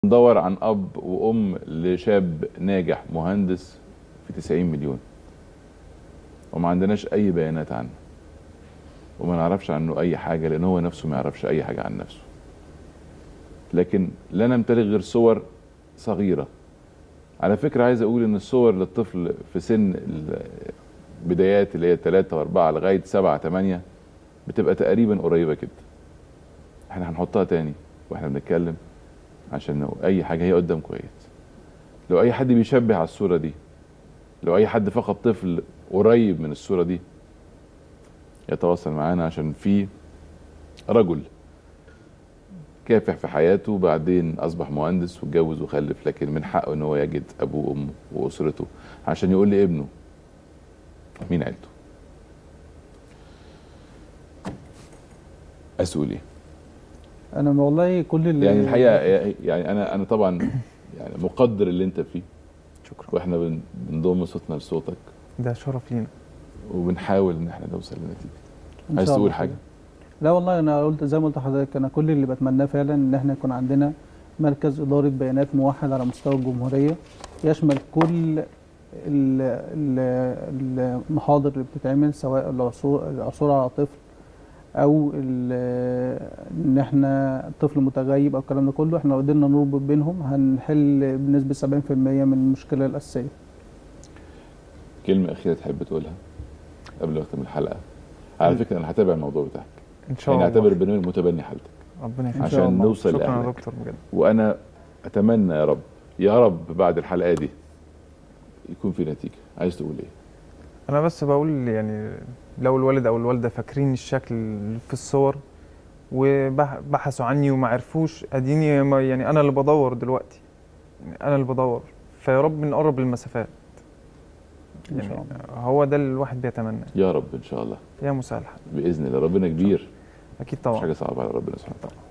ندور عن اب وام لشاب ناجح مهندس في 90 مليون وما عندناش اي بيانات عنه وما نعرفش عنه اي حاجه، لان هو نفسه ما يعرفش اي حاجه عن نفسه. لكن لا نمتلك غير صور صغيره. على فكره عايز اقول ان الصور للطفل في سن البدايات اللي هي 3 و4 لغايه 7 8 بتبقى تقريبا قريبه كده. احنا هنحطها تاني واحنا بنتكلم عشان لو اي حاجه هي قدام كويس. لو اي حد بيشبه على الصوره دي، لو اي حد فقد طفل قريب من الصوره دي، يتواصل معانا، عشان في رجل كافح في حياته بعدين اصبح مهندس واتجوز وخلف، لكن من حقه ان هو يجد ابوه وامه واسرته عشان يقول لابنه مين عيلته. اسئله ايه؟ انا والله كل اللي يعني الحقيقه يعني انا طبعا يعني مقدر اللي انت فيه. شكرا. واحنا بنضم صوتنا لصوتك. ده شرف لينا. وبنحاول ان احنا نوصل لنتيجه. إن عايز شاء تقول الله. حاجه؟ لا والله انا قلت زي ما قلت لحضرتك، انا كل اللي بتمناه فعلا ان احنا يكون عندنا مركز اداره بيانات موحد على مستوى الجمهوريه، يشمل كل المحاضر اللي بتتعمل، سواء العثور على طفل او ان احنا طفل متغيب او الكلام ده كله. احنا لو قدرنا نربط بينهم هنحل بنسبه 70% من المشكله الاساسيه. كلمه اخيره تحب تقولها قبل ما نختم الحلقه؟ على فكره انا هتابع الموضوع بتاعك ان شاء الله. يعني اعتبر البرنامج متبني حالتك ربنا يخليك عشان نوصل شكرا لأهلك. يا دكتور بجد. وانا اتمنى يا رب يا رب بعد الحلقه دي يكون في نتيجه. عايز تقول ايه؟ انا بس بقول يعني لو الوالد او الوالده فاكرين الشكل في الصور وبحثوا عني وما عرفوش، اديني يعني انا اللي بدور دلوقتي، يعني انا اللي بدور، فيا رب نقرب المسافات. ان شاء يعني الله. هو ده اللي الواحد بيتمناه. يا رب ان شاء الله يا مساء الحال. باذن الله. ربنا كبير. اكيد مش طبعا. حاجه صعبه على ربنا سبحانه وتعالى.